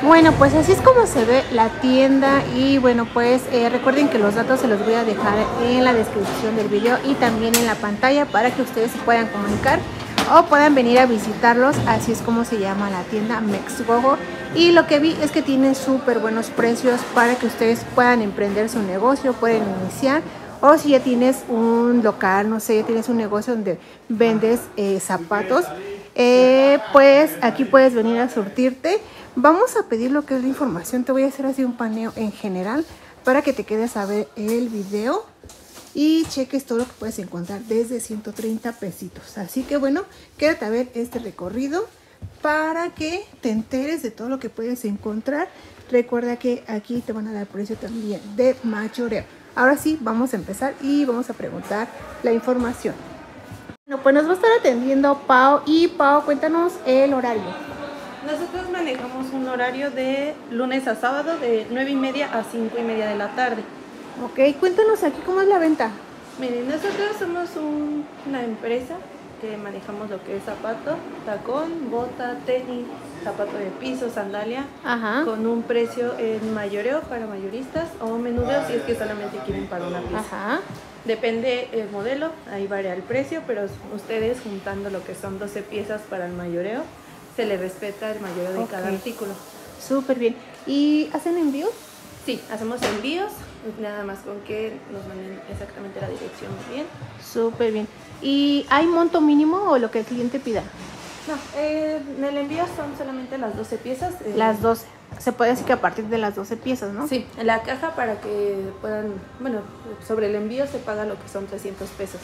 Bueno, pues así es como se ve la tienda y bueno, pues recuerden que los datos se los voy a dejar en la descripción del video y también en la pantalla para que ustedes se puedan comunicar o puedan venir a visitarlos. Así es como se llama la tienda Mexgogo, y lo que vi es que tienen súper buenos precios para que ustedes puedan emprender su negocio, pueden iniciar, o si ya tienes un local, no sé, ya tienes un negocio donde vendes zapatos, pues aquí puedes venir a surtirte. Vamos a pedir lo que es la información. Te voy a hacer así un paneo en general para que te quedes a ver el video y cheques todo lo que puedes encontrar desde 130 pesitos. Así que bueno, quédate a ver este recorrido para que te enteres de todo lo que puedes encontrar. Recuerda que aquí te van a dar precio también de mayoreo. Ahora sí, vamos a empezar y vamos a preguntar la información. Bueno, pues nos va a estar atendiendo Pau. Y Pau, cuéntanos el horario. Nosotros manejamos un horario de lunes a sábado de 9:30 a 5:30 de la tarde. Ok, cuéntanos aquí cómo es la venta. Miren, nosotros somos una empresa que manejamos lo que es zapato, tacón, bota, tenis, zapato de piso, sandalia, con un precio en mayoreo para mayoristas o menudeo si es que solamente quieren para una pieza. Depende el modelo, ahí varía el precio, pero ustedes juntando lo que son 12 piezas para el mayoreo, se le respeta el mayoreo de cada artículo. Súper bien. ¿Y hacen envíos? Sí, hacemos envíos, nada más con que nos manden exactamente la dirección bien. Súper bien. ¿Y hay monto mínimo o lo que el cliente pida? No, en el envío son solamente las 12 piezas. Las 12. Se puede decir que a partir de las 12 piezas, ¿no? Sí, en la caja para que puedan, bueno, sobre el envío se paga lo que son 300 pesos.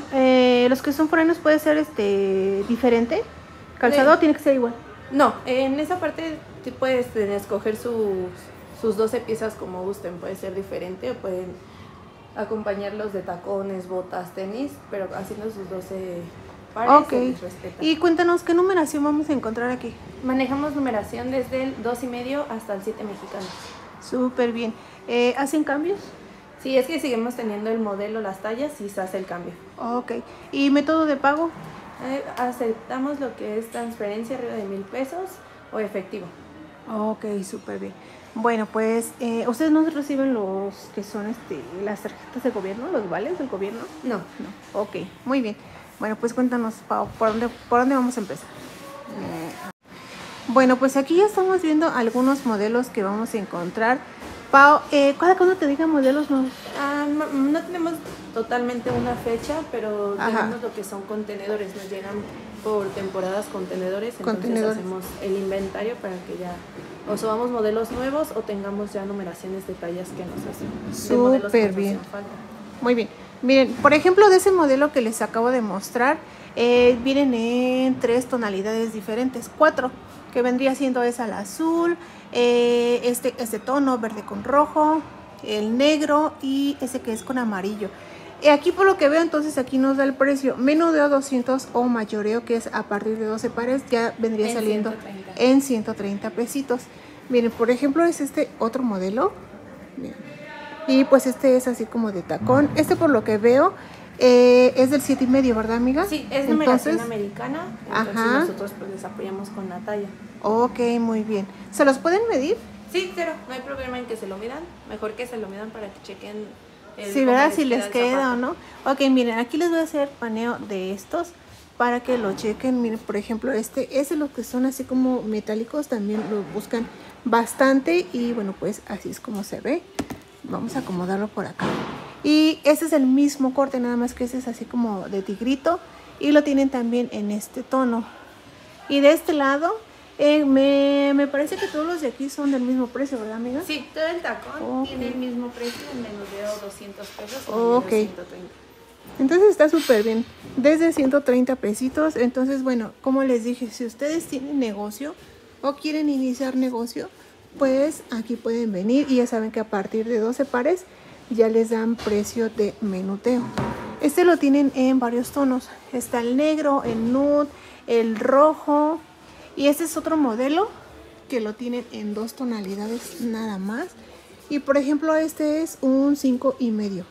Los que son foráneos puede ser diferente. ¿Calzado tiene que ser igual? No, en esa parte puedes escoger sus 12 piezas como gusten, puede ser diferente o pueden acompañarlos de tacones, botas, tenis, pero haciendo sus 12 pares. Ok. Y cuéntanos, ¿qué numeración vamos a encontrar aquí? Manejamos numeración desde el 2.5 hasta el 7 mexicano. Súper bien. ¿Hacen cambios? Sí, es que seguimos teniendo el modelo, las tallas y se hace el cambio. Ok. ¿Y método de pago? Aceptamos lo que es transferencia arriba de 1,000 pesos o efectivo. Ok, súper bien. Bueno, pues, ¿ustedes no reciben los que son las tarjetas de gobierno, los vales del gobierno? No. Ok, muy bien. Bueno, pues cuéntanos, Pau, ¿por dónde vamos a empezar? Bueno, pues aquí ya estamos viendo algunos modelos que vamos a encontrar. Pau, cuando te diga modelos no tenemos totalmente una fecha, pero tenemos lo que son contenedores, nos llegan por temporadas contenedores, entonces hacemos el inventario para que ya o subamos modelos nuevos o tengamos ya numeraciones de tallas que nos hacen. Súper bien. Muy bien. Miren, por ejemplo, de ese modelo que les acabo de mostrar, vienen en 3 tonalidades diferentes, 4, que vendría siendo esa el azul, este tono verde con rojo, el negro y ese que es con amarillo. Aquí por lo que veo, entonces aquí nos da el precio menudeo 200 o mayoreo, que es a partir de 12 pares, ya vendría saliendo 130. En 130 pesitos. Miren, por ejemplo, es este otro modelo. Miren. Y pues este es así como de tacón. Este por lo que veo es del 7,5, ¿verdad, amiga? Sí, es numeración americana. Entonces nosotros pues les apoyamos con la talla. Ok, muy bien. ¿Se los pueden medir? Sí, pero no hay problema en que se lo midan. Mejor que se lo midan para que chequen sí, ¿verdad? Si les queda o no. Ok, miren, aquí les voy a hacer paneo de estos para que lo chequen. Miren, por ejemplo, es de los que son así como metálicos, también lo buscan bastante. Y bueno, pues así es como se ve. Vamos a acomodarlo por acá. Y ese es el mismo corte, nada más que ese es así como de tigrito. Y lo tienen también en este tono. Y de este lado, me parece que todos los de aquí son del mismo precio, ¿verdad, amiga? Sí, todo el tacón tiene el mismo precio, menudeo 200 pesos. Ok. 130. Entonces está súper bien. Desde 130 pesitos. Entonces, bueno, como les dije, si ustedes tienen negocio o quieren iniciar negocio, pues aquí pueden venir y ya saben que a partir de 12 pares ya les dan precio de menudeo. Este lo tienen en varios tonos. Está el negro, el nude, el rojo. Y este es otro modelo que lo tienen en 2 tonalidades nada más. Y por ejemplo, este es un 5,5.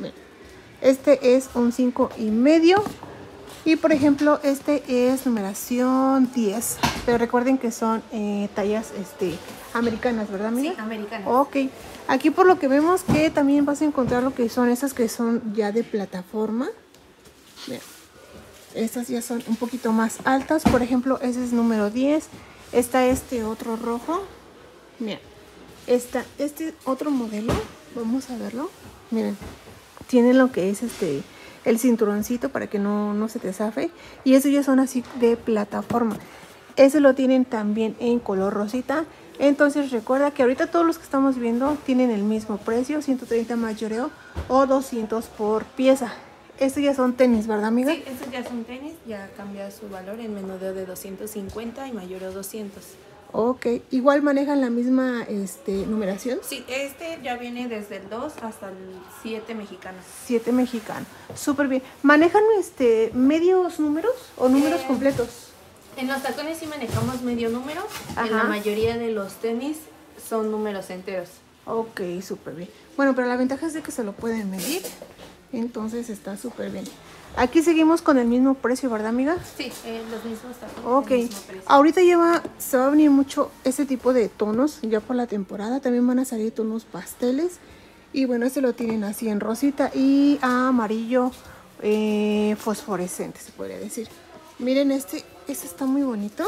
Este es un 5,5. Y por ejemplo, este es numeración 10. Pero recuerden que son tallas Americanas, ¿verdad, amiga? Sí, americanas. Ok. Aquí por lo que vemos que también vas a encontrar lo que son esas que son ya de plataforma. Mira, estas ya son un poquito más altas. Por ejemplo, ese es número 10. Está este otro rojo. Mira, está este otro modelo. Vamos a verlo. Miren, tiene lo que es el cinturoncito para que no se te zafe. Y esos ya son así de plataforma. Ese lo tienen también en color rosita. Entonces recuerda que ahorita todos los que estamos viendo tienen el mismo precio, 130 mayoreo o 200 por pieza. Estos ya son tenis, ¿verdad, amiga? Sí, estos ya son tenis, ya cambia su valor en menudeo de 250 y mayoreo 200. Ok, igual manejan la misma numeración. Sí, este ya viene desde el 2 hasta el 7 mexicano. 7 mexicano, súper bien. ¿Manejan medios números o números completos? En los tacones sí manejamos medio número. Ajá. En la mayoría de los tenis son números enteros. Ok, súper bien. Bueno, pero la ventaja es de que se lo pueden medir. Entonces está súper bien. Aquí seguimos con el mismo precio, ¿verdad, amiga? Sí, los mismos tacones. Ok. El mismo precio. Ahorita se va a venir mucho este tipo de tonos ya por la temporada. También van a salir tonos pasteles. Y bueno, este lo tienen así en rosita y amarillo fosforescente, se podría decir. Miren, este está muy bonito.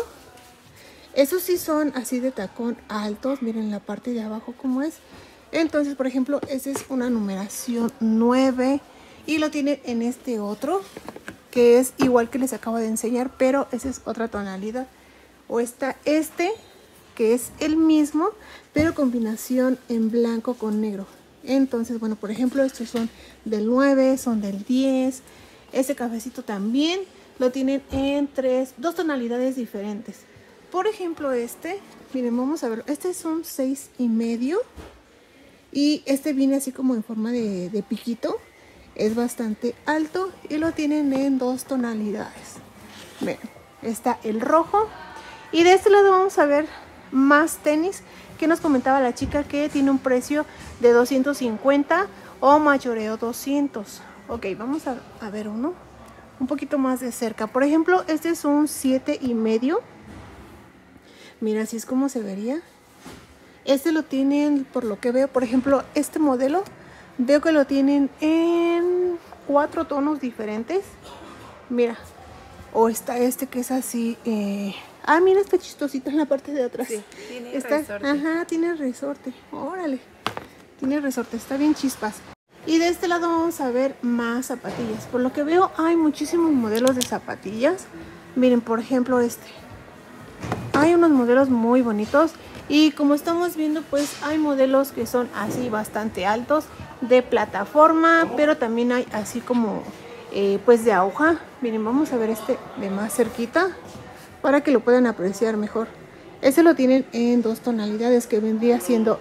Esos sí son así de tacón altos. Miren la parte de abajo cómo es. Entonces, por ejemplo, esta es una numeración 9. Y lo tienen en este otro, que es igual que les acabo de enseñar, pero esa es otra tonalidad. O está que es el mismo, pero combinación en blanco con negro. Entonces, bueno, por ejemplo, estos son del 9, son del 10. Este cafecito también lo tienen en dos tonalidades diferentes. Por ejemplo, miren, vamos a ver. Este es un 6,5. Y este viene así como en forma de piquito. Es bastante alto y lo tienen en dos tonalidades. Ven, está el rojo. Y de este lado vamos a ver más tenis que nos comentaba la chica que tiene un precio de 250 o mayoreo 200. Ok, vamos a ver uno un poquito más de cerca. Por ejemplo, este es un 7,5. Mira, así es como se vería. Este lo tienen, por lo que veo, por ejemplo, este modelo veo que lo tienen en 4 tonos diferentes. Mira, o está que es así. Mira, está chistosito en la parte de atrás. Sí, tiene resorte. Ajá, tiene resorte. Órale, tiene resorte, está bien chispas. Y de este lado vamos a ver más zapatillas. Por lo que veo hay muchísimos modelos de zapatillas. Miren, por ejemplo hay unos modelos muy bonitos. Y como estamos viendo, pues hay modelos que son así bastante altos, de plataforma, pero también hay así como pues de aguja. Miren, vamos a ver de más cerquita para que lo puedan apreciar mejor. Lo tienen en dos tonalidades, que vendría siendo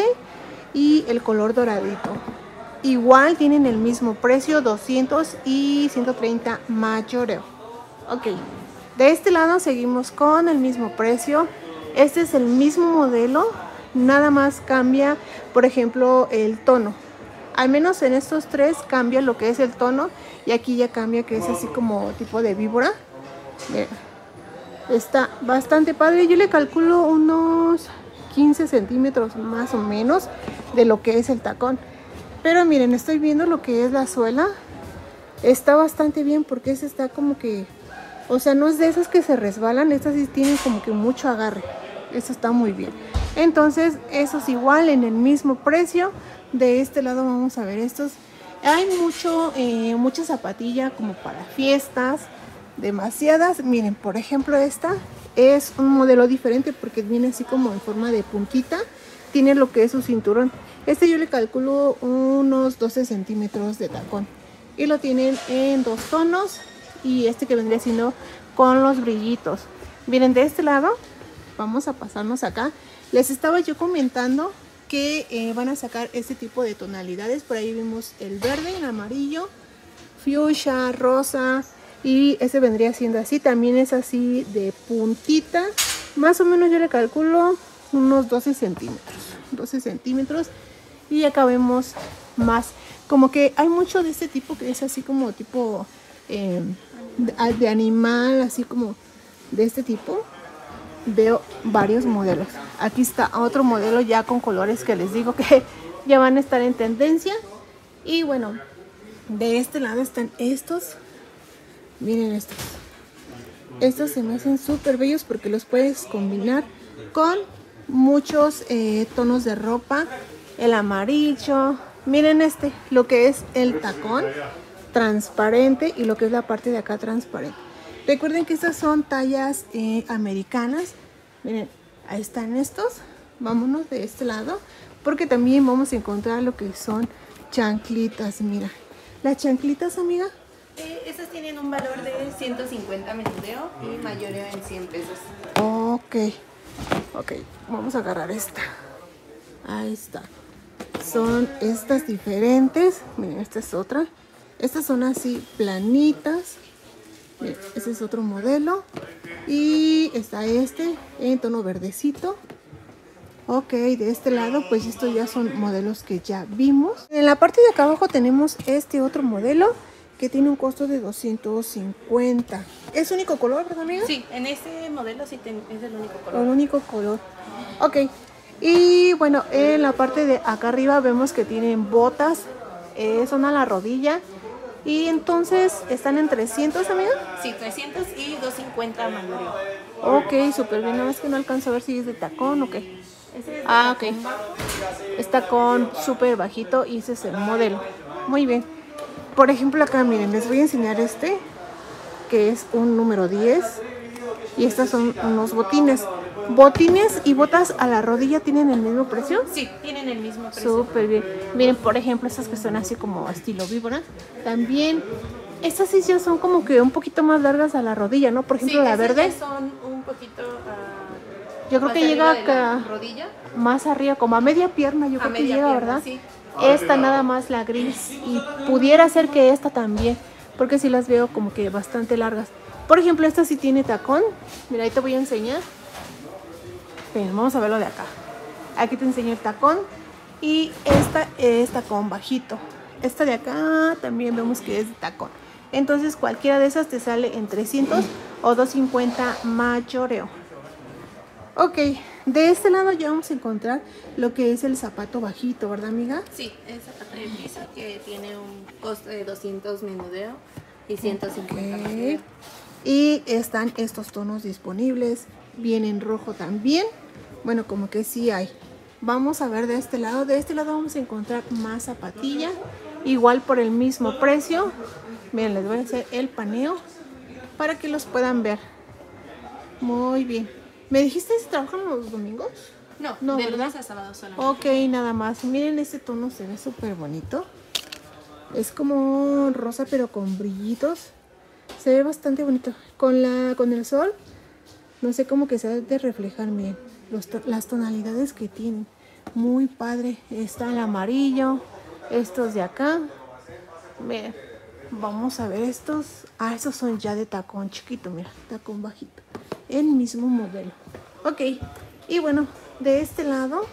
y el color doradito. Igual tienen el mismo precio, 200 y 130 mayoreo. Ok, de este lado seguimos con el mismo precio. Este es el mismo modelo, nada más cambia, por ejemplo, el tono. Al menos en estos tres cambia lo que es el tono. Y aquí ya cambia, que es así como tipo de víbora. Miren, está bastante padre. Yo le calculo unos 15 centímetros más o menos de lo que es el tacón. Pero miren, estoy viendo lo que es la suela. Está bastante bien porque está como que... O sea, no es de esas que se resbalan. Estas sí tienen como que mucho agarre. Eso está muy bien. Entonces, esos igual en el mismo precio. De este lado vamos a ver estos. Hay mucha zapatilla como para fiestas. Demasiadas. Miren, por ejemplo, esta es un modelo diferente porque viene así como en forma de puntita. Tiene lo que es su cinturón. Yo le calculo unos 12 centímetros de tacón. Y lo tienen en dos tonos. Y que vendría siendo con los brillitos. Miren, de este lado vamos a pasarnos acá. Les estaba yo comentando que van a sacar este tipo de tonalidades. Por ahí vimos el verde, el amarillo, fuchsia, rosa. Y vendría siendo así. También es así de puntita. Más o menos yo le calculo unos 12 centímetros. 12 centímetros. Y acá vemos más. Como que hay mucho de este tipo que es así como tipo de animal. Así como de este tipo. veo varios modelos. Aquí está otro modelo ya con colores que les digo que ya van a estar en tendencia. Y bueno, de este lado están estos. Miren estos. Estos se me hacen súper bellos porque los puedes combinar con muchos tonos de ropa. El amarillo. Miren lo que es el tacón transparente y lo que es la parte de acá transparente. Recuerden que estas son tallas americanas. Miren, ahí están estos. Vámonos de este lado porque también vamos a encontrar lo que son chanclitas. Mira, las chanclitas, amiga. Esas tienen un valor de 150 menudeo y mayoreo en 100 pesos. Ok, vamos a agarrar esta. Ahí está. Son estas diferentes. Miren, esta es otra. Estas son así planitas. Miren, este es otro modelo. Y está este en tono verdecito. Ok, de este lado pues estos ya son modelos que ya vimos. En la parte de acá abajo tenemos este otro modelo que tiene un costo de 250. ¿Es único color, verdad, amiga? Sí, en este modelo sí es el único color. El único color. Ok. Y bueno, en la parte de acá arriba vemos que tienen botas. Son a la rodilla. Y entonces, ¿están en 300, amiga? Sí, 300 y 250 mayoreo. Ok, súper bien. Nada más que no alcanzo a ver si es de tacón o qué. Ok. Es tacón súper bajito y ese es el modelo. Muy bien. Por ejemplo, acá miren, les voy a enseñar este, que es un número 10. Y estas son unos botines. ¿Botines y botas a la rodilla tienen el mismo precio? Sí, tienen el mismo precio. Súper bien. Miren, por ejemplo, estas que son así como estilo víbora. También, estas sí ya son como que un poquito más largas a la rodilla, ¿no? Por ejemplo, sí, la verde. Son un poquito... yo creo que llega acá rodilla. Más arriba, como a media pierna, yo creo que llega, pierna, ¿verdad? Sí. Esta nada más la gris y pudiera ser que esta también, porque sí las veo como que bastante largas. Por ejemplo, esta sí tiene tacón. Mira, ahí te voy a enseñar. Bien, vamos a verlo de acá. Aquí te enseño el tacón y esta es tacón bajito. Esta de acá también vemos que es de tacón. Entonces cualquiera de esas te sale en 300 o 250 mayoreo. Ok, de este lado ya vamos a encontrar lo que es el zapato bajito, ¿verdad, amiga? Sí, el zapato de piso que tiene un costo de 200 menudeo y 150 mayoreo. Y están estos tonos disponibles, vienen rojo también. Bueno, como que sí hay. Vamos a ver de este lado. De este lado vamos a encontrar más zapatilla, igual por el mismo precio. Miren, les voy a hacer el paneo para que los puedan ver. Muy bien. ¿Me dijiste si trabajan los domingos? No, de lunes a sábado solamente. Ok, nada más. Miren, este tono se ve súper bonito. Es como rosa pero con brillitos. Se ve bastante bonito. Con el sol, no sé cómo que se ha de reflejar, miren. Las tonalidades que tienen. Muy padre. Está el amarillo. Estos de acá. Miren. Vamos a ver estos. Estos son ya de tacón chiquito, mira. Tacón bajito. El mismo modelo. Ok. Y bueno, de este lado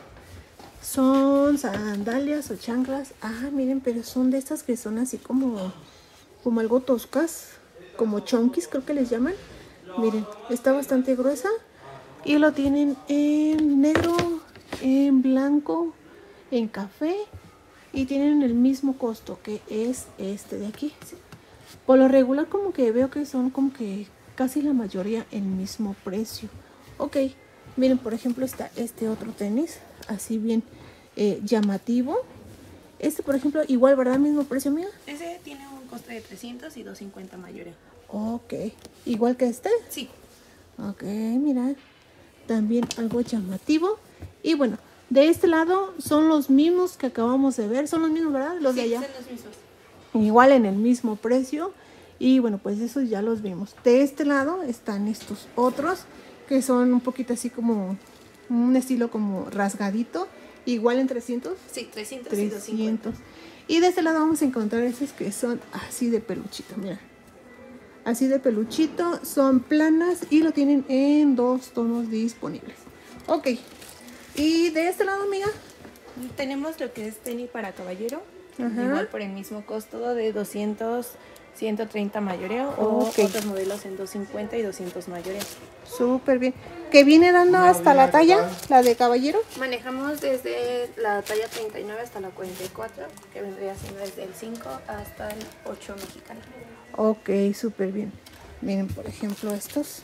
son sandalias o chanclas. Miren, pero son de estas que son así como algo toscas. Como chonquis, creo que les llaman. Miren, está bastante gruesa. Y lo tienen en negro, en blanco, en café. Y tienen el mismo costo que es este de aquí. Por lo regular como que veo que son como que casi la mayoría el mismo precio. Ok, miren, por ejemplo está este otro tenis. Así bien llamativo. Este, por ejemplo, igual, ¿verdad? Mismo precio, mía. Ese tiene un costo de 300 y 250 mayoreo. Ok, ¿igual que este? Sí. Ok, mira. También algo llamativo. Y bueno, de este lado son los mismos que acabamos de ver. Son los mismos, ¿verdad? Los de allá. Son los mismos. Igual en el mismo precio. Y bueno, pues esos ya los vimos. De este lado están estos otros que son un poquito así como un estilo como rasgadito. Igual en 300. Sí, 300 y 250. Y de este lado vamos a encontrar esos que son así de peluchito, mira. Así de peluchito, son planas y lo tienen en 2 tonos disponibles. Ok. Y de este lado, amiga, tenemos lo que es tenis para caballero. Ajá. Igual por el mismo costo de 200 130 mayoreo o otros modelos en 250 y 200 mayoreo. Súper bien. ¿Que viene dando hasta la talla, la de caballero? Manejamos desde la talla 39 hasta la 44, que vendría siendo desde el 5 hasta el 8 mexicano. Ok, súper bien. Miren, por ejemplo, estos.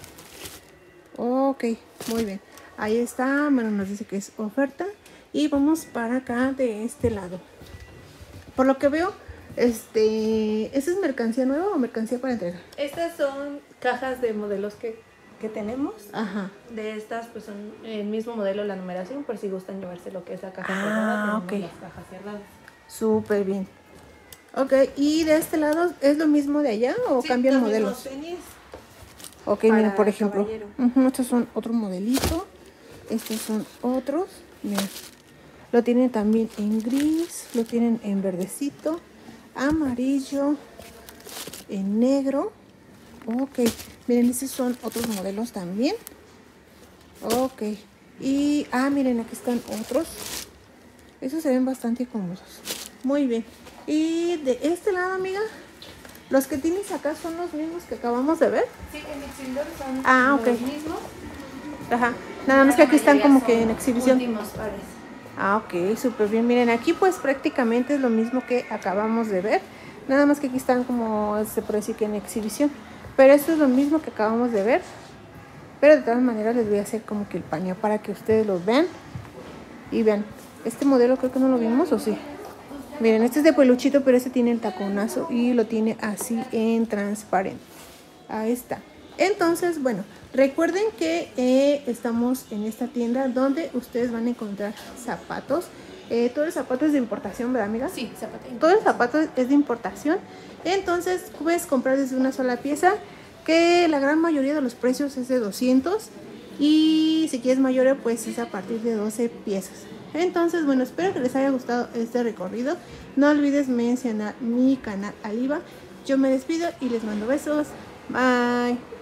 Ok, muy bien. Ahí está, bueno, nos dice que es oferta. Y vamos para acá de este lado. Por lo que veo, ¿esa es mercancía nueva o mercancía para entrega? Estas son cajas de modelos que tenemos. Ajá. De estas, pues son el mismo modelo, la numeración, por si gustan llevarse lo que es la caja cerrada. Ok. Las cajas cerradas. Súper bien. Ok, ¿y de este lado es lo mismo de allá o sí, cambian modelos? Tenis ok, miren, por ejemplo, estos son otro modelito. Estos son otros. Miren, lo tienen también en gris, lo tienen en verdecito, amarillo, en negro. Ok, miren, estos son otros modelos también. Ok, y miren, aquí están otros. Esos se ven bastante cómodos. Muy bien. Y de este lado, amiga, los que tienes acá son los mismos que acabamos de ver. Sí, en exhibición son los mismos. Ajá, nada más que aquí están como que en exhibición. Últimos pares. Ok, súper bien. Miren, aquí pues prácticamente es lo mismo que acabamos de ver. Nada más que aquí están como, se puede decir que en exhibición. Pero esto es lo mismo que acabamos de ver. Pero de todas maneras les voy a hacer como que el paneo para que ustedes los vean. Y vean, este modelo creo que no lo vimos, ¿o sí? Miren, este es de peluchito, pero este tiene el taconazo y lo tiene así en transparente. Ahí está. Entonces, bueno, recuerden que estamos en esta tienda donde ustedes van a encontrar zapatos. Todo el zapato es de importación, ¿verdad, amiga? Sí, zapato. Todo el zapato es de importación. Entonces, puedes comprar desde una sola pieza, que la gran mayoría de los precios es de 200. Y si quieres mayor, pues es a partir de 12 piezas. Entonces, bueno, espero que les haya gustado este recorrido. No olvides mencionar mi canal Aliva. Yo me despido y les mando besos. Bye.